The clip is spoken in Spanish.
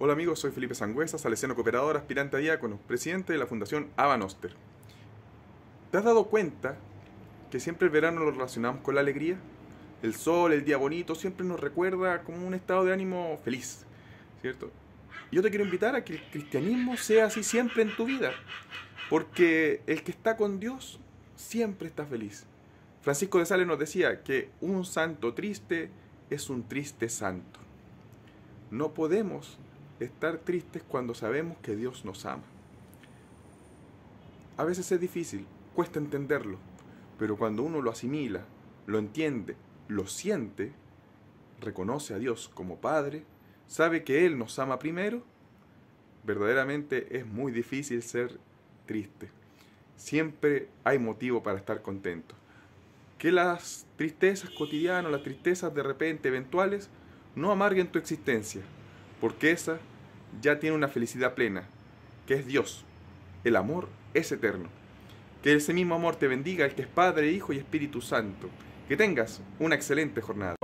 Hola amigos, soy Felipe Sangüesa, salesiano cooperador, aspirante a diácono, presidente de la Fundación Ava Noster. ¿Te has dado cuenta que siempre el verano lo relacionamos con la alegría? El sol, el día bonito, siempre nos recuerda como un estado de ánimo feliz, ¿cierto? Yo te quiero invitar a que el cristianismo sea así siempre en tu vida, porque el que está con Dios siempre está feliz. Francisco de Sales nos decía que un santo triste es un triste santo. No podemos estar tristes cuando sabemos que Dios nos ama. A veces es difícil, cuesta entenderlo, pero cuando uno lo asimila, lo entiende, lo siente, reconoce a Dios como Padre, sabe que Él nos ama primero, verdaderamente es muy difícil ser triste. Siempre hay motivo para estar contento. Que las tristezas cotidianas, las tristezas de repente eventuales, no amarguen tu existencia, porque esa ya tiene una felicidad plena, que es Dios. El amor es eterno. Que ese mismo amor te bendiga, el que es Padre, Hijo y Espíritu Santo. Que tengas una excelente jornada.